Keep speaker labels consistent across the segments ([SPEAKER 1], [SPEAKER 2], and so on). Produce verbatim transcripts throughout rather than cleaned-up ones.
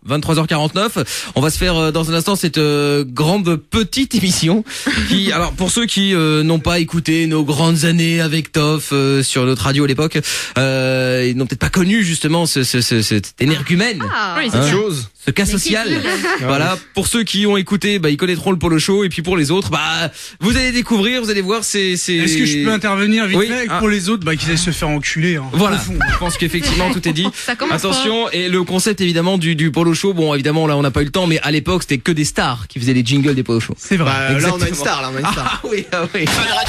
[SPEAKER 1] vingt-trois heures quarante-neuf. On va se faire euh, dans un instant cette euh, grande petite émission qui, alors pour ceux qui euh, n'ont pas écouté nos grandes années avec Toff euh, sur notre radio à l'époque, euh, ils n'ont peut-être pas connu justement ce, ce, ce, cet énergumène,
[SPEAKER 2] Ah, oui,
[SPEAKER 1] hein,
[SPEAKER 2] c'est
[SPEAKER 1] chose, ce cas social. Voilà, pour ceux qui ont écouté, bah ils connaîtront le Polo Show, et puis pour les autres, bah vous allez découvrir, vous allez voir, c'est c'est.
[SPEAKER 3] Est-ce que je peux intervenir vite
[SPEAKER 1] Oui,
[SPEAKER 3] fait
[SPEAKER 1] ah.
[SPEAKER 3] pour les autres, bah qu'ils aillent se faire enculer. Hein.
[SPEAKER 1] Voilà, je pense qu'effectivement tout est dit.
[SPEAKER 2] Ça commence
[SPEAKER 1] Attention, et le concept évidemment du, du Polo Show, bon évidemment là on n'a pas eu le temps, mais à l'époque c'était que des stars qui faisaient les jingles des Polo Show.
[SPEAKER 3] C'est vrai.
[SPEAKER 4] Bah, là on a une
[SPEAKER 1] Exactement.
[SPEAKER 4] star, là on a une star.
[SPEAKER 1] Ah oui, ah oui.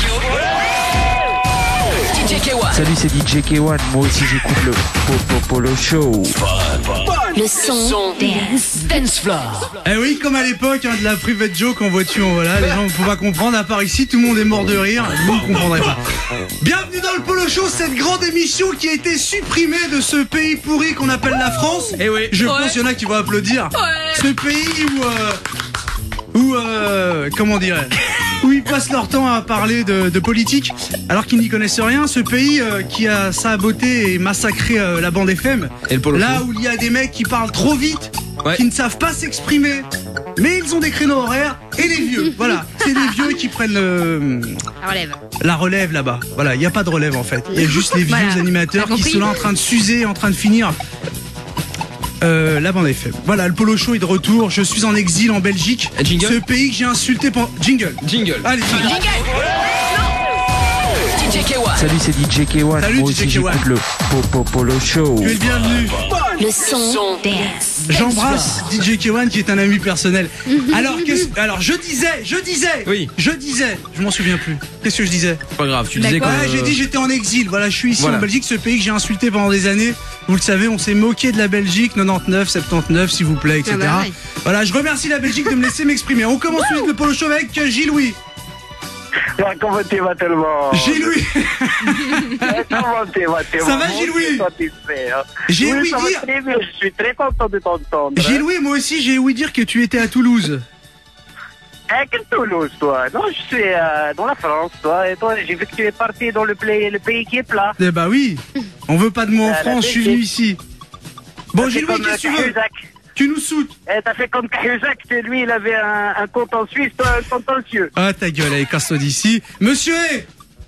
[SPEAKER 5] D J K un.
[SPEAKER 6] Salut, c'est D J K un. Moi aussi, j'écoute le Popo Polo Show.
[SPEAKER 5] Le son dance. Dance floor.
[SPEAKER 3] Eh oui, comme à l'époque hein, de la private joke en voiture, voilà, les gens ne peuvent pas comprendre, à part ici, tout le monde est mort de rire, vous ne comprendrez pas. Bienvenue dans le Polo Show, cette grande émission qui a été supprimée de ce pays pourri qu'on appelle la France.
[SPEAKER 1] Eh oui.
[SPEAKER 3] Je
[SPEAKER 2] Ouais.
[SPEAKER 3] pense qu'il y en a qui vont applaudir.
[SPEAKER 2] Ouais.
[SPEAKER 3] Ce pays où... Euh, où... Euh, comment dirais où ils passent leur temps à parler de, de politique alors qu'ils n'y connaissent rien. Ce pays euh, qui a saboté et massacré euh, la bande F M.
[SPEAKER 1] Et le Polo
[SPEAKER 3] Là
[SPEAKER 1] Show.
[SPEAKER 3] où il y a des mecs qui parlent trop vite,
[SPEAKER 1] Ouais.
[SPEAKER 3] qui ne savent pas s'exprimer, mais ils ont des créneaux horaires, et les vieux, voilà, c'est les vieux qui prennent le,
[SPEAKER 2] La relève.
[SPEAKER 3] la relève là-bas. Voilà, il n'y a pas de relève en fait, il y a juste les vieux
[SPEAKER 2] Voilà.
[SPEAKER 3] animateurs
[SPEAKER 2] T'as
[SPEAKER 3] qui
[SPEAKER 2] compris
[SPEAKER 3] sont là en train de s'user, en train de finir euh, la bande F M. Voilà, le Polo Show est de retour, je suis en exil en Belgique,
[SPEAKER 1] Un jingle
[SPEAKER 3] ce pays que j'ai insulté pendant... Jingle.
[SPEAKER 1] Jingle.
[SPEAKER 3] Allez, jingle.
[SPEAKER 5] D J K un.
[SPEAKER 6] Salut, c'est D J K un.
[SPEAKER 3] Salut,
[SPEAKER 6] Moi
[SPEAKER 3] D J
[SPEAKER 6] aussi,
[SPEAKER 3] K un.
[SPEAKER 6] j'écoute le Popo Polo Show.
[SPEAKER 3] Tu es le bienvenu.
[SPEAKER 5] Le son dance.
[SPEAKER 3] J'embrasse D J K un qui est un ami personnel. Alors, qu'est-ce... Alors je disais, je disais,
[SPEAKER 1] Oui.
[SPEAKER 3] je disais, je m'en souviens plus. Qu'est-ce que je disais?
[SPEAKER 1] C'est pas grave, tu disais
[SPEAKER 2] D'accord.
[SPEAKER 1] que...
[SPEAKER 3] Ouais, j'ai dit j'étais en exil. Voilà, je suis ici
[SPEAKER 1] Voilà.
[SPEAKER 3] en Belgique, ce pays que j'ai insulté pendant des années. Vous le savez, on s'est moqué de la Belgique, quatre-vingt-dix-neuf, soixante-dix-neuf, s'il vous plaît, et cetera.
[SPEAKER 2] Ah bah ouais.
[SPEAKER 3] Voilà, je remercie la Belgique de me laisser m'exprimer. On commence tout de suite le Polo Show avec Gilles-Louis.
[SPEAKER 7] Ouais, comment tu vas tout le monde?
[SPEAKER 3] Gilles-Louis,
[SPEAKER 7] Comment tu vas tout le
[SPEAKER 3] Ça
[SPEAKER 7] monde?
[SPEAKER 3] va, Gilles-Louis?
[SPEAKER 7] Satisfait, hein.
[SPEAKER 3] J'ai
[SPEAKER 7] Oui,
[SPEAKER 3] ouï
[SPEAKER 7] ça va
[SPEAKER 3] dire-
[SPEAKER 7] très bien, je suis très content de t'entendre.
[SPEAKER 3] Gilles-Louis, moi aussi j'ai ouï dire que tu étais à Toulouse.
[SPEAKER 7] Eh, quel Toulouse, toi? Non, je suis euh, dans la France, toi. Et toi, j'ai vu que tu es parti dans le, play- le pays qui est plat.
[SPEAKER 3] Eh bah oui, on veut pas de moi en
[SPEAKER 7] Ah, la
[SPEAKER 3] France, je suis venu ici. Bon,
[SPEAKER 7] T'as fait
[SPEAKER 3] Gilles-Louis,
[SPEAKER 7] comme,
[SPEAKER 3] qu'est-ce que
[SPEAKER 7] euh,
[SPEAKER 3] tu veux?
[SPEAKER 7] Cahuzac.
[SPEAKER 3] Tu nous soutes.
[SPEAKER 7] Eh, t'as fait comme Cahuzac, c'est lui, il avait un, un compte en Suisse, toi, un compte en Suisse.
[SPEAKER 3] Ah ta gueule, allez, casse-toi d'ici. Monsieur eh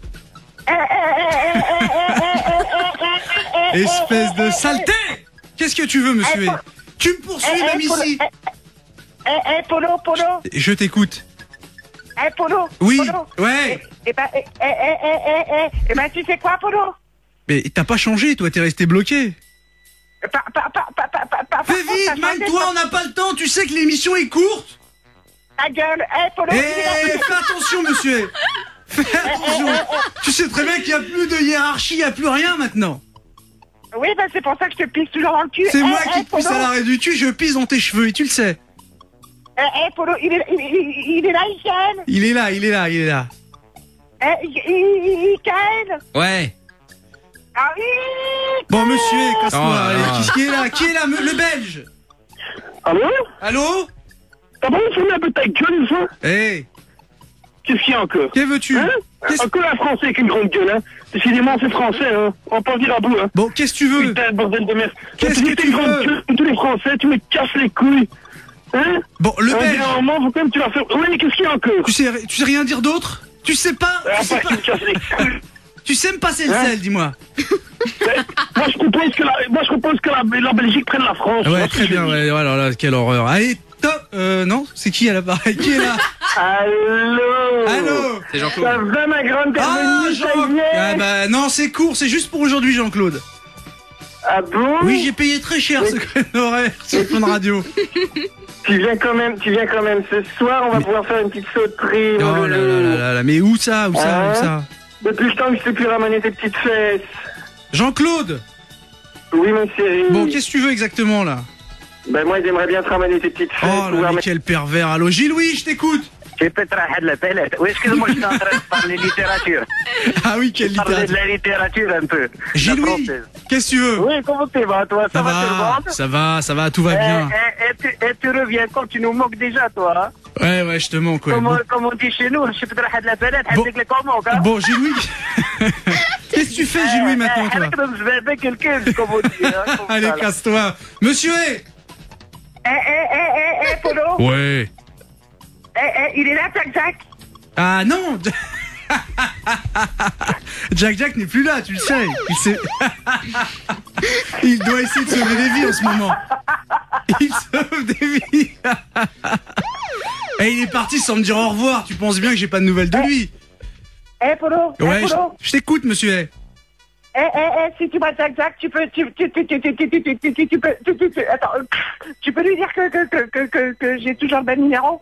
[SPEAKER 3] Espèce de saleté! Qu'est-ce que tu veux, monsieur? Tu me poursuis
[SPEAKER 7] Eh,
[SPEAKER 3] même
[SPEAKER 7] eh, Polo,
[SPEAKER 3] ici?
[SPEAKER 7] Eh, eh, eh, Polo, Polo,
[SPEAKER 3] Je t'écoute.
[SPEAKER 7] eh, Polo.
[SPEAKER 3] Oui,
[SPEAKER 7] Polo.
[SPEAKER 3] ouais.
[SPEAKER 7] Eh, eh ben, eh, eh, eh, eh, eh, eh, eh ben, tu sais quoi, Polo?
[SPEAKER 3] Mais t'as pas changé, toi, t'es resté bloqué.
[SPEAKER 7] Pa- pa- pa- pa- pa- pa- pa-
[SPEAKER 3] Fais
[SPEAKER 7] par
[SPEAKER 3] vite,
[SPEAKER 7] contre, t'as changé,
[SPEAKER 3] mine-toi, on n'a pas le temps, tu sais que l'émission est courte.
[SPEAKER 7] Ta gueule, eh, Polo.
[SPEAKER 3] Eh,
[SPEAKER 7] il est là.
[SPEAKER 3] fais attention, monsieur. Fais attention. Tu sais très bien qu'il n'y a plus de hiérarchie, il n'y a plus rien maintenant.
[SPEAKER 7] Oui, ben, c'est pour ça que je te pisse toujours dans le cul.
[SPEAKER 3] C'est
[SPEAKER 7] Eh,
[SPEAKER 3] moi
[SPEAKER 7] eh,
[SPEAKER 3] qui te pousse
[SPEAKER 7] Polo.
[SPEAKER 3] à l'arrêt du cul, je pisse dans tes cheveux, et tu le sais.
[SPEAKER 7] Eh, eh, Polo, il est, il, il, il est là, Ikaël.
[SPEAKER 3] Il est là, il est là, il est là.
[SPEAKER 7] Eh, I- I- Ikaël.
[SPEAKER 1] Ouais.
[SPEAKER 7] Ah oui.
[SPEAKER 3] Bon, monsieur, casse-toi.
[SPEAKER 1] Oh là
[SPEAKER 3] allez,
[SPEAKER 1] là.
[SPEAKER 3] qui, qui est là? Qui est là? me- Le belge?
[SPEAKER 7] Allô?
[SPEAKER 3] Allô?
[SPEAKER 7] T'as pas entendu un peu ta gueule, ça?
[SPEAKER 3] Eh,
[SPEAKER 7] Qu'est-ce qu'il y a encore?
[SPEAKER 3] que veux-tu?
[SPEAKER 7] Hein?
[SPEAKER 3] Qu'est-ce-
[SPEAKER 7] Encore un français avec une grande gueule, hein? Décidément, c'est français, hein? On va pas venir à bout, hein?
[SPEAKER 3] Bon, qu'est-ce que tu veux?
[SPEAKER 7] Putain, bordel de merde.
[SPEAKER 3] Qu'est-ce
[SPEAKER 7] Tu
[SPEAKER 3] que
[SPEAKER 7] dis
[SPEAKER 3] tu
[SPEAKER 7] une grande
[SPEAKER 3] veux?
[SPEAKER 7] gueule comme tous les français, tu me casses les couilles. Hein?
[SPEAKER 3] Bon, le
[SPEAKER 7] Un
[SPEAKER 3] belge,
[SPEAKER 7] moment, faut quand même que tu vas faire. Oui, mais qu'est-ce qu'il y a encore?
[SPEAKER 3] tu sais, tu sais rien dire d'autre? Tu sais pas?
[SPEAKER 7] À
[SPEAKER 3] Tu sais,
[SPEAKER 7] part
[SPEAKER 3] pas-
[SPEAKER 7] qu'il me casse les couilles.
[SPEAKER 3] tu sais me passer le
[SPEAKER 7] Hein?
[SPEAKER 3] sel, dis-moi.
[SPEAKER 7] Moi, je propose que la, moi, je propose que la, la Belgique prenne la France.
[SPEAKER 3] Ah ouais,
[SPEAKER 7] Moi,
[SPEAKER 3] très
[SPEAKER 7] je
[SPEAKER 3] bien,
[SPEAKER 7] dis.
[SPEAKER 3] ouais, alors là, quelle horreur. Allez, top. Euh, non, c'est qui à l'appareil? Qui est là?
[SPEAKER 7] Allô?
[SPEAKER 3] Allô?
[SPEAKER 1] C'est
[SPEAKER 7] Ça
[SPEAKER 1] Jean-Claude.
[SPEAKER 7] va, ma grande
[SPEAKER 3] Ah,
[SPEAKER 7] Herminie, ça
[SPEAKER 3] Jean...
[SPEAKER 7] y est?
[SPEAKER 3] Ah bah non, c'est court, c'est juste pour aujourd'hui, Jean-Claude.
[SPEAKER 7] Ah bon?
[SPEAKER 3] Oui, j'ai payé très cher ce créneau horaire sur Fun Radio.
[SPEAKER 7] Tu viens quand même, tu viens quand même ce soir, on va
[SPEAKER 3] Mais-
[SPEAKER 7] pouvoir faire une petite sauterie.
[SPEAKER 3] Oh
[SPEAKER 7] mon
[SPEAKER 3] là
[SPEAKER 7] loulou.
[SPEAKER 3] là là là là, mais où ça? Où ça?
[SPEAKER 7] Hein?
[SPEAKER 3] Où ça?
[SPEAKER 7] Depuis le temps que je t'ai pu ramener tes petites fesses.
[SPEAKER 3] Jean-Claude!
[SPEAKER 7] Oui, mon chéri.
[SPEAKER 3] Bon, qu'est-ce que tu veux exactement là?
[SPEAKER 7] Ben moi, j'aimerais bien te ramener tes petites fesses.
[SPEAKER 3] Oh là,
[SPEAKER 7] pouvoir
[SPEAKER 3] mais
[SPEAKER 7] mettre-
[SPEAKER 3] quel pervers. Allô, Gilles-Louis, je t'écoute.
[SPEAKER 7] Tu peux te racher de la palette. Oui, excuse-moi, je suis en train de parler littérature.
[SPEAKER 3] Ah oui, quelle
[SPEAKER 7] Parler de
[SPEAKER 3] littérature.
[SPEAKER 7] la littérature un peu. La
[SPEAKER 3] Gilles-Louis,
[SPEAKER 7] française.
[SPEAKER 3] qu'est-ce que tu veux?
[SPEAKER 7] Oui, comment tu vas, toi? Ça,
[SPEAKER 3] Ça
[SPEAKER 7] va, tout le
[SPEAKER 3] va,
[SPEAKER 7] monde?
[SPEAKER 3] ça va, ça va, tout va
[SPEAKER 7] Eh,
[SPEAKER 3] bien.
[SPEAKER 7] eh, eh, tu, eh, tu reviens quand tu nous moques déjà, toi. Hein?
[SPEAKER 3] Ouais, ouais, je te manque, ouais.
[SPEAKER 7] Comme,
[SPEAKER 3] Bon,
[SPEAKER 7] on- comme on dit chez nous, je peux te racher de la palette,
[SPEAKER 3] Bon.
[SPEAKER 7] avec les comments, hein?
[SPEAKER 3] bon, Gilles-Louis. Qu'est-ce que tu fais, Gilles-Louis, maintenant, toi?
[SPEAKER 7] Je vais avec quelqu'un, comme on dit. Hein, comme
[SPEAKER 3] Allez,
[SPEAKER 7] ça, là.
[SPEAKER 3] casse-toi. Monsieur, eh,
[SPEAKER 7] Eh,
[SPEAKER 3] Ouais.
[SPEAKER 7] Eh, eh, il est là, Jack Jack.
[SPEAKER 3] Ah non. Jack Jack n'est plus là, tu le sais. Il, sait... il doit essayer de sauver des vies en ce moment. Il sauve des vies. Et il est parti sans me dire au revoir. Tu penses bien que j'ai pas de nouvelles de lui.
[SPEAKER 7] Eh, Polo.
[SPEAKER 3] Ouais,
[SPEAKER 7] eh,
[SPEAKER 3] je,
[SPEAKER 7] Polo.
[SPEAKER 3] je t'écoute, monsieur.
[SPEAKER 7] Eh, eh, eh, si tu vois Jack Jack, tu peux, tu, tu, tu, tu, tu, tu, tu, tu, tu, tu peux, tu, tu, tu, attends, euh, tu peux lui dire que, que, que, que, que, que j'ai toujours le bon numéro?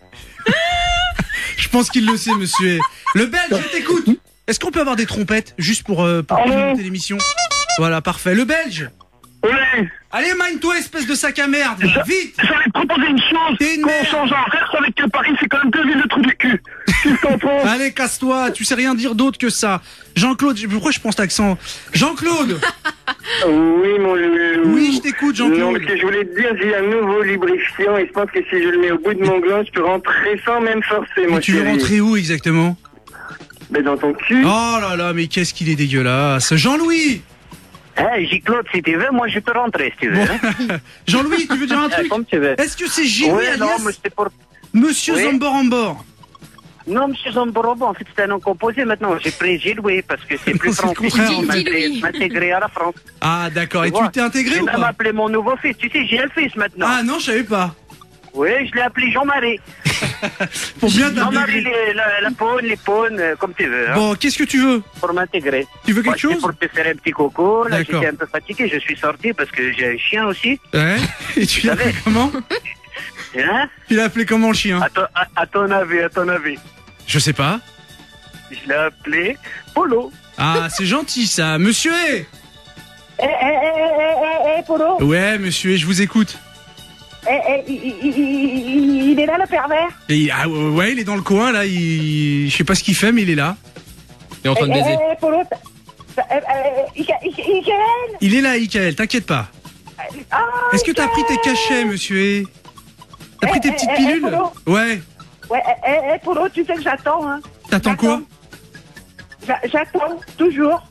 [SPEAKER 3] Je pense qu'il le sait, monsieur. Le Belge, je t'écoute. Est-ce qu'on peut avoir des trompettes juste pour, euh, pour commenter l'émission? Voilà, parfait. Le Belge.
[SPEAKER 7] Oui.
[SPEAKER 3] Allez, mine-toi, espèce de sac à merde. Là. Vite.
[SPEAKER 7] J'allais te proposer une chose.
[SPEAKER 3] T'es une
[SPEAKER 7] Qu'on
[SPEAKER 3] merde.
[SPEAKER 7] change en reverse avec que Paris, c'est quand même deux villes de trous du cul. Qu'est-ce qu'on pense?
[SPEAKER 3] Allez, casse-toi. Tu sais rien dire d'autre que ça. Jean-Claude, pourquoi je pense l'accent? Jean-Claude.
[SPEAKER 2] Oui, mon loulou.
[SPEAKER 3] Oui, je t'écoute,
[SPEAKER 2] Non,
[SPEAKER 3] Jean-Claude.
[SPEAKER 2] parce que je voulais te dire, j'ai un nouveau lubrifiant et je pense que si je le mets au bout de mon gland, je peux rentrer sans même forcer, mon
[SPEAKER 3] Mais tu veux
[SPEAKER 2] chéri.
[SPEAKER 3] rentrer où exactement?
[SPEAKER 2] Ben, dans ton cul.
[SPEAKER 3] Oh là là, mais qu'est-ce qu'il est dégueulasse. Jean-Louis.
[SPEAKER 7] Eh, J-Claude, si tu veux, moi je peux rentrer, si tu veux.
[SPEAKER 3] Bon. Jean-Louis, tu veux dire un
[SPEAKER 7] Eh,
[SPEAKER 3] truc?
[SPEAKER 7] comme tu veux.
[SPEAKER 3] Est-ce que c'est J-Louis
[SPEAKER 7] Oui, non,
[SPEAKER 3] alias
[SPEAKER 7] mais c'était pour...
[SPEAKER 3] Monsieur
[SPEAKER 7] Oui.
[SPEAKER 3] Zambor-Ambor?
[SPEAKER 7] Non, monsieur Zamborobo, en fait, c'est un nom composé maintenant. J'ai pris Gilles-Louis parce que c'est plus
[SPEAKER 3] C'est le
[SPEAKER 7] français.
[SPEAKER 3] contraire,
[SPEAKER 7] Je
[SPEAKER 3] en fait.
[SPEAKER 7] m'intégrer- m'intégrer à la France.
[SPEAKER 3] Ah d'accord, et
[SPEAKER 7] Tu vois,
[SPEAKER 3] tu t'es intégré
[SPEAKER 7] J'ai
[SPEAKER 3] ou
[SPEAKER 7] même
[SPEAKER 3] pas?
[SPEAKER 7] appelé mon nouveau fils. Tu sais, j'ai un fils maintenant.
[SPEAKER 3] Ah non, je savais pas.
[SPEAKER 7] Oui, je l'ai appelé Jean-Marie.
[SPEAKER 3] Pour bien
[SPEAKER 7] Jean-Marie,
[SPEAKER 3] t'intégrer.
[SPEAKER 7] les- la, la paune, les pawnes, euh, comme tu veux, hein,
[SPEAKER 3] Bon, qu'est-ce que tu veux?
[SPEAKER 7] pour m'intégrer.
[SPEAKER 3] Tu veux
[SPEAKER 7] Moi,
[SPEAKER 3] quelque
[SPEAKER 7] c'était
[SPEAKER 3] chose?
[SPEAKER 7] pour te faire un petit coco. Là,
[SPEAKER 3] D'accord.
[SPEAKER 7] j'étais un peu fatigué. Je suis sorti parce que j'ai un chien aussi.
[SPEAKER 3] Ouais. Et tu l'as appelé
[SPEAKER 7] savais.
[SPEAKER 3] comment?
[SPEAKER 7] Hein?
[SPEAKER 3] Tu l'as appelé comment le chien?
[SPEAKER 7] À, ton, à, à ton avis, à ton avis.
[SPEAKER 3] Je sais pas.
[SPEAKER 7] Je l'ai appelé Polo.
[SPEAKER 3] Ah, c'est gentil ça. Monsieur
[SPEAKER 7] Eh, eh, eh, eh, eh, eh, Polo.
[SPEAKER 3] Ouais, monsieur, je vous écoute.
[SPEAKER 7] Eh, eh, il, il, il, il est là, le pervers.
[SPEAKER 3] Et il- ah, ouais, il est dans le coin là, il... je sais pas ce qu'il fait, mais il est là.
[SPEAKER 1] Il est en train de
[SPEAKER 7] Eh,
[SPEAKER 1] baiser.
[SPEAKER 7] eh, eh, Polo, t'as- t'as- eh, eh, Ica- Ica- Icaël.
[SPEAKER 3] Il est là, Ikaël, t'inquiète pas.
[SPEAKER 7] Ah,
[SPEAKER 3] Est-ce que t'as pris tes cachets, monsieur? T'as pris
[SPEAKER 7] Eh,
[SPEAKER 3] tes
[SPEAKER 7] eh,
[SPEAKER 3] petites
[SPEAKER 7] eh,
[SPEAKER 3] pilules?
[SPEAKER 7] eh, Polo.
[SPEAKER 3] Ouais.
[SPEAKER 7] Ouais, eh, eh, eh, Polo, tu sais que j'attends, hein.
[SPEAKER 3] T'attends quoi?
[SPEAKER 7] J'a- J'attends, toujours.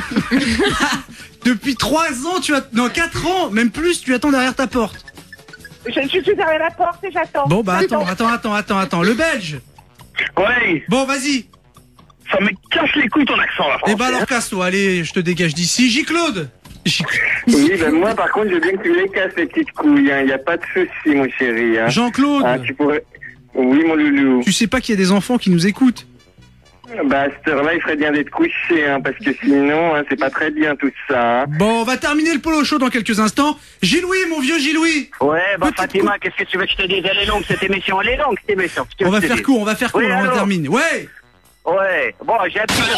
[SPEAKER 3] Depuis trois ans, tu as... Non, quatre ans, même plus, tu attends derrière ta porte.
[SPEAKER 7] Je, je suis derrière la porte et j'attends.
[SPEAKER 3] Bon, bah attends,
[SPEAKER 7] J'attends.
[SPEAKER 3] attends, attends, attends, attends. Le Belge.
[SPEAKER 7] Ouais,
[SPEAKER 3] Bon, vas-y.
[SPEAKER 7] ça me casse les couilles ton accent, là,
[SPEAKER 3] Eh ben alors casse-toi, allez, je te dégage d'ici. J-Claude. J-
[SPEAKER 2] Oui, ben moi, par contre, je veux bien que tu me les casses, les petites couilles. Il n'y a pas de souci, mon chéri. Hein.
[SPEAKER 3] Jean-Claude.
[SPEAKER 2] Ah, tu pourrais... Oui, mon loulou.
[SPEAKER 3] Tu sais pas qu'il y a des enfants qui nous écoutent?
[SPEAKER 2] Bah, à cette heure-là, il ferait bien d'être couché, hein, parce que sinon, hein, c'est pas très bien tout ça. Hein.
[SPEAKER 3] Bon, on va terminer le polo show dans quelques instants. Gilles-Louis, mon vieux Gilles-Louis.
[SPEAKER 7] Ouais, bah
[SPEAKER 3] Petite
[SPEAKER 7] Fatima, qu'est-ce que tu veux que je te dise? Elle est longue, cette émission, elle est longue, cette émission. Qu'est-ce que
[SPEAKER 3] On va
[SPEAKER 7] je te
[SPEAKER 3] faire
[SPEAKER 7] dis?
[SPEAKER 3] court, on va faire court,
[SPEAKER 7] Oui,
[SPEAKER 3] on
[SPEAKER 7] allô
[SPEAKER 3] termine. Ouais.
[SPEAKER 7] Ouais, bon, j'ai un petit...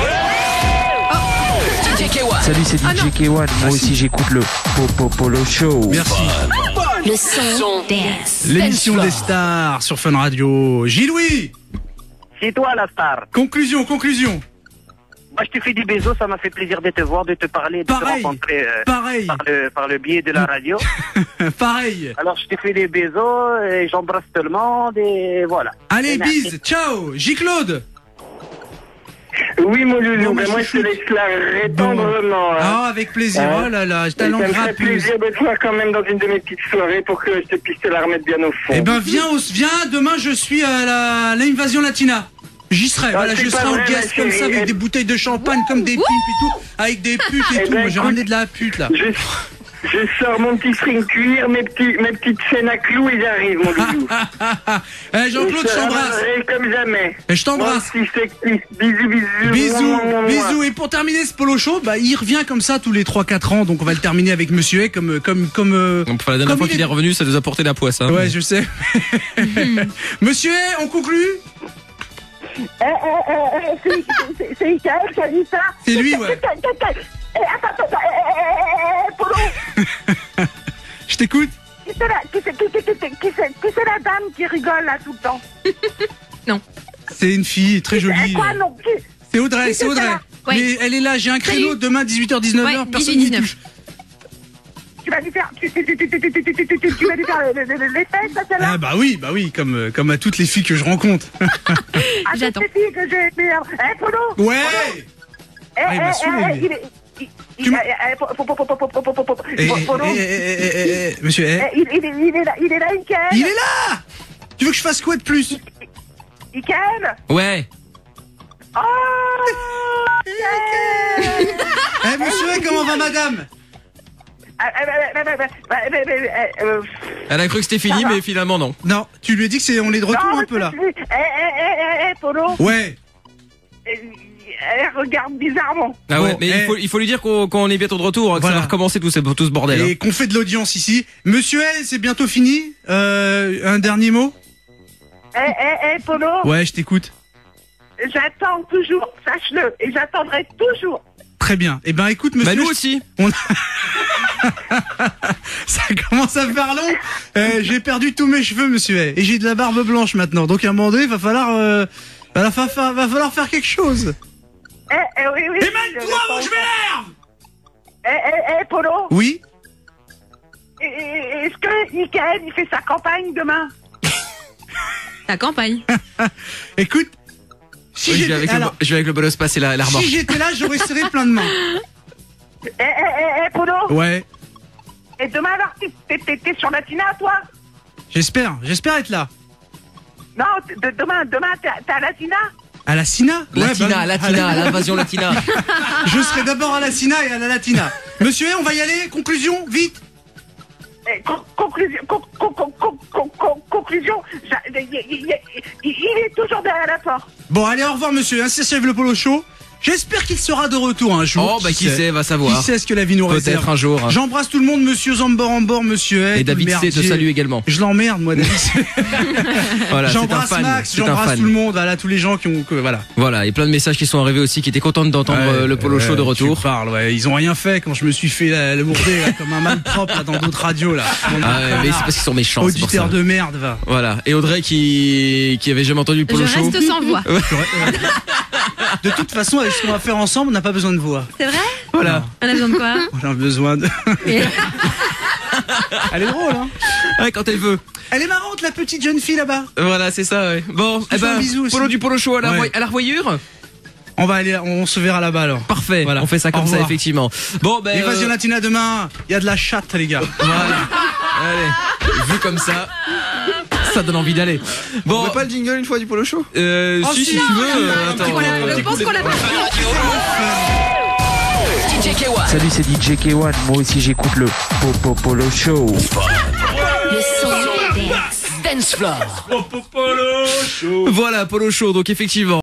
[SPEAKER 5] D J K one.
[SPEAKER 6] Salut, c'est D J K one. Moi aussi, j'écoute le Popo Polo Show.
[SPEAKER 3] Merci.
[SPEAKER 5] Le son dance.
[SPEAKER 3] L'émission des stars sur Fun Radio. Gilles-Louis.
[SPEAKER 7] C'est toi, la star.
[SPEAKER 3] Conclusion, conclusion.
[SPEAKER 7] Moi, je te fais des bisous, ça m'a fait plaisir de te voir, de te parler, de
[SPEAKER 3] Pareil.
[SPEAKER 7] te rencontrer euh,
[SPEAKER 3] Pareil.
[SPEAKER 7] par, le, par le biais de la radio.
[SPEAKER 3] Pareil.
[SPEAKER 7] Alors, je te fais des bisous, et j'embrasse tout le monde, et voilà.
[SPEAKER 3] Allez,
[SPEAKER 7] Et merci.
[SPEAKER 3] bise. Ciao. J-Claude.
[SPEAKER 2] Oui, mon loulou,
[SPEAKER 3] Non,
[SPEAKER 2] ben
[SPEAKER 3] mais
[SPEAKER 2] moi,
[SPEAKER 3] je
[SPEAKER 2] je te
[SPEAKER 3] suis-
[SPEAKER 2] laisse la tendrement. Hein.
[SPEAKER 3] Ah, avec plaisir.
[SPEAKER 2] Hein
[SPEAKER 3] Oh là là,
[SPEAKER 2] Et
[SPEAKER 3] talent
[SPEAKER 2] ça me ferait
[SPEAKER 3] rappeuse.
[SPEAKER 2] plaisir de te voir quand même dans une de mes petites soirées pour que je te puisse te la remettre bien au fond.
[SPEAKER 3] Eh ben, viens, au- viens, demain, je suis à la, l'invasion latina. J'y serai, voilà,
[SPEAKER 2] c'est
[SPEAKER 3] je
[SPEAKER 2] pas
[SPEAKER 3] serai en
[SPEAKER 2] vrai,
[SPEAKER 3] guest
[SPEAKER 2] ma
[SPEAKER 3] comme ça,
[SPEAKER 2] chérie.
[SPEAKER 3] avec des bouteilles de champagne, comme des pipes et tout, avec des putes et
[SPEAKER 2] Eh
[SPEAKER 3] tout.
[SPEAKER 2] ben,
[SPEAKER 3] Moi, j'ai
[SPEAKER 2] écoute,
[SPEAKER 3] ramené de la pute, là.
[SPEAKER 2] Je, je sors mon petit string cuir, mes, petits, mes petites chaînes à clous et j'arrive, mon loulou.
[SPEAKER 3] Eh, Jean-Claude, je t'embrasse.
[SPEAKER 2] Et comme jamais.
[SPEAKER 3] Et je t'embrasse.
[SPEAKER 2] Moi aussi, je t'explique. Bisous, bisous.
[SPEAKER 3] Bisous,
[SPEAKER 2] Mouah, mouah, mouah.
[SPEAKER 3] bisous. Et pour terminer ce polo show, bah, il revient comme ça tous les trois quatre ans, donc on va le terminer avec Monsieur A, comme, comme, comme, euh,
[SPEAKER 1] Enfin, la dernière
[SPEAKER 3] Comme
[SPEAKER 1] fois
[SPEAKER 3] il
[SPEAKER 1] qu'il
[SPEAKER 3] est-
[SPEAKER 1] est revenu, ça nous a porté la poisse. Hein.
[SPEAKER 3] ouais, je sais. Monsieur A, on conclut?
[SPEAKER 7] Eh, eh, eh, eh, c'est- c'est- c'est Ikaël qui a dit ça.
[SPEAKER 3] C'est lui, ouais.
[SPEAKER 7] Eh, attends, attends, attends, eh, eh, eh, eh, Polo.
[SPEAKER 3] Je t'écoute.
[SPEAKER 7] Qui c'est la, qui c'est, qui c'est, qui c'est, qui c'est, qui c'est la dame qui rigole là tout le temps?
[SPEAKER 3] C'est une fille très
[SPEAKER 7] Eh,
[SPEAKER 3] jolie.
[SPEAKER 7] quoi, non, qui-
[SPEAKER 3] C'est Audrey,
[SPEAKER 7] Qui
[SPEAKER 3] c'est
[SPEAKER 7] c'est
[SPEAKER 3] Audrey.
[SPEAKER 7] ça
[SPEAKER 4] Ouais.
[SPEAKER 3] Mais elle est là, j'ai un créneau
[SPEAKER 4] Salut.
[SPEAKER 3] demain dix-huit heures dix-neuf heures,
[SPEAKER 4] Ouais,
[SPEAKER 3] personne n'y
[SPEAKER 4] dix-huit
[SPEAKER 3] touche.
[SPEAKER 7] Tu vas lui faire, tu, tu, tu, tu, tu, tu, tu, tu, tu, tu, tu vas lui faire les, les, les, les fesses, ça, celle-là?
[SPEAKER 3] Ah bah oui, bah oui, comme, euh, comme à toutes les filles que je rencontre.
[SPEAKER 7] Ah,
[SPEAKER 4] J'attends.
[SPEAKER 7] c'est filles que j'ai, merde. Eh, Polo.
[SPEAKER 3] Ouais.
[SPEAKER 7] Eh,
[SPEAKER 3] Ah, il m'a
[SPEAKER 7] eh,
[SPEAKER 3] saoulé,
[SPEAKER 7] eh,
[SPEAKER 3] lui.
[SPEAKER 7] il est, il, il,
[SPEAKER 3] Tu me-
[SPEAKER 7] eh, eh, po- po- po- po- po- po- po- po- po-
[SPEAKER 3] Eh,
[SPEAKER 7] po-
[SPEAKER 3] eh,
[SPEAKER 7] Polo.
[SPEAKER 3] eh, eh, eh, eh, eh, monsieur, eh,
[SPEAKER 7] Eh, il, il, est- il est là, il est là, Ikaël.
[SPEAKER 3] il est là. Tu veux que je fasse quoi de plus?
[SPEAKER 7] Michael?
[SPEAKER 1] Ouais.
[SPEAKER 7] Oh Michael.
[SPEAKER 3] Eh monsieur, comment va madame?
[SPEAKER 7] Ah, ah, bah, bah, bah, bah, bah, bah, bah, euh,
[SPEAKER 1] Elle a cru que c'était fini, mais finalement non.
[SPEAKER 3] Non, tu lui as dit que c'est, on est de retour
[SPEAKER 7] non,
[SPEAKER 3] un peu là.
[SPEAKER 7] Eh, eh, eh, eh, Polo,
[SPEAKER 3] Ouais.
[SPEAKER 7] elle regarde bizarrement.
[SPEAKER 1] Ah ouais,
[SPEAKER 3] Bon,
[SPEAKER 1] mais
[SPEAKER 3] eh.
[SPEAKER 1] il faut il faut lui dire qu'on qu'on est bientôt de retour, que
[SPEAKER 3] Voilà.
[SPEAKER 1] ça va recommencer tout ce tout ce bordel.
[SPEAKER 3] Et
[SPEAKER 1] hein.
[SPEAKER 3] qu'on fait de l'audience ici. Monsieur L, c'est bientôt fini. Euh, un dernier mot?
[SPEAKER 7] Eh, eh, eh, Polo,
[SPEAKER 3] Ouais, je t'écoute.
[SPEAKER 7] j'attends toujours, sache-le, et j'attendrai toujours.
[SPEAKER 3] Très bien. Eh ben écoute monsieur.
[SPEAKER 1] Bah nous
[SPEAKER 3] je-
[SPEAKER 1] aussi.
[SPEAKER 3] On... Ça commence à faire long. Euh, j'ai perdu tous mes cheveux, monsieur. Et j'ai de la barbe blanche maintenant. Donc à un moment donné, il va falloir, euh, va, fa- fa- va falloir faire quelque chose.
[SPEAKER 7] Eh, eh, oui, oui.
[SPEAKER 3] Émane-toi, mon je m'énerve.
[SPEAKER 7] Eh, eh, eh, Polo,
[SPEAKER 3] Oui.
[SPEAKER 7] eh, eh, est-ce que Michael, il fait sa campagne demain?
[SPEAKER 4] Ta campagne.
[SPEAKER 3] Écoute, si
[SPEAKER 1] Oui, je, vais
[SPEAKER 3] j'étais
[SPEAKER 1] avec
[SPEAKER 3] alors,
[SPEAKER 1] le, je vais avec le bolos passer la, la remorque.
[SPEAKER 3] si j'étais là, j'aurais serré plein de mains.
[SPEAKER 7] Eh, eh, eh, eh, Polo,
[SPEAKER 3] Ouais.
[SPEAKER 7] et demain alors, t'es- t'es t'es- t'es sur Latina, toi?
[SPEAKER 3] J'espère. J'espère être là.
[SPEAKER 7] Non, t- de- demain, demain, t'es à- t'es à Latina?
[SPEAKER 3] À la Sina. Ouais,
[SPEAKER 1] Latina,
[SPEAKER 3] bah,
[SPEAKER 1] Latina, l'invasion Latina.
[SPEAKER 3] Je serai d'abord à la Sina et à la Latina. Monsieur, on va y aller. Conclusion, vite.
[SPEAKER 7] Eh, con- conclusion, con- con- con- con- con- con- conclusion, j'a- il, il- il- il- il est toujours derrière la porte.
[SPEAKER 3] Bon, allez, au revoir, monsieur. Ainsi s'achève le Polo Show. J'espère qu'il sera de retour un jour.
[SPEAKER 1] Oh bah qui sait, va savoir.
[SPEAKER 3] Qui sait ce que la vie nous réserve.
[SPEAKER 1] Peut-être un jour.
[SPEAKER 3] J'embrasse tout le monde, monsieur Zambor en bord, monsieur Hay,
[SPEAKER 1] Et
[SPEAKER 3] tout le
[SPEAKER 1] David C te
[SPEAKER 3] merdier.
[SPEAKER 1] salue également.
[SPEAKER 3] Je l'emmerde, moi, David C.
[SPEAKER 1] Voilà, c'est un
[SPEAKER 3] J'embrasse
[SPEAKER 1] fan.
[SPEAKER 3] Max,
[SPEAKER 1] c'est un
[SPEAKER 3] j'embrasse
[SPEAKER 1] fan.
[SPEAKER 3] tout le monde, voilà, tous les gens qui ont, que, voilà.
[SPEAKER 1] Voilà, et plein de messages qui sont arrivés aussi, qui étaient contents d'entendre
[SPEAKER 3] Ouais,
[SPEAKER 1] euh, le Polo Show de
[SPEAKER 3] ouais,
[SPEAKER 1] retour.
[SPEAKER 3] Tu parles, ouais. Ils ont rien fait quand je me suis fait la, le mourder, là, comme un malpropre, là, dans d'autres radios, là.
[SPEAKER 1] Ah ouais, mais c'est parce qu'ils sont méchants. c'est pour ça.
[SPEAKER 3] Auditeur de merde, va.
[SPEAKER 1] Voilà. Et Audrey qui qui avait jamais entendu le
[SPEAKER 4] Je
[SPEAKER 1] Polo Show.
[SPEAKER 4] reste sans voix.
[SPEAKER 3] De toute façon, avec ce qu'on va faire ensemble, on n'a pas besoin de voix.
[SPEAKER 4] C'est vrai?
[SPEAKER 1] Voilà.
[SPEAKER 4] On a besoin de quoi?
[SPEAKER 3] On a besoin de. Elle est drôle, hein.
[SPEAKER 1] Ouais, quand elle veut.
[SPEAKER 3] Elle est marrante, la petite jeune fille là-bas.
[SPEAKER 1] Voilà, c'est ça. Ouais. Bon, eh
[SPEAKER 3] fais un
[SPEAKER 1] ben,
[SPEAKER 3] bisou aussi.
[SPEAKER 1] Polo du Polo Show à la,
[SPEAKER 3] Ouais.
[SPEAKER 1] voy- à la revoyure.
[SPEAKER 3] On va aller, on se verra là-bas alors.
[SPEAKER 1] Parfait.
[SPEAKER 3] Voilà.
[SPEAKER 1] On fait ça
[SPEAKER 3] Au
[SPEAKER 1] comme ça,
[SPEAKER 3] revoir.
[SPEAKER 1] effectivement. Bon, ben.
[SPEAKER 3] Évasion
[SPEAKER 1] euh,
[SPEAKER 3] Latina demain. Il y a de la chatte, les gars.
[SPEAKER 1] Voilà. Allez. Vu comme ça, ça donne envie d'aller. Bon.
[SPEAKER 8] On veut pas le jingle une fois du Polo Show?
[SPEAKER 1] Euh,
[SPEAKER 3] Oh,
[SPEAKER 1] si,
[SPEAKER 3] si,
[SPEAKER 1] si tu
[SPEAKER 3] non,
[SPEAKER 1] veux.
[SPEAKER 3] non,
[SPEAKER 1] euh,
[SPEAKER 3] non,
[SPEAKER 1] attends.
[SPEAKER 4] Voilà,
[SPEAKER 1] euh,
[SPEAKER 4] je pense qu'on l'a pas
[SPEAKER 5] D J K Y.
[SPEAKER 6] Salut, c'est D J K un. Moi aussi, j'écoute le Popo Polo Show.
[SPEAKER 5] Le son dance. Dance floor.
[SPEAKER 1] Voilà, Polo Show. Donc effectivement.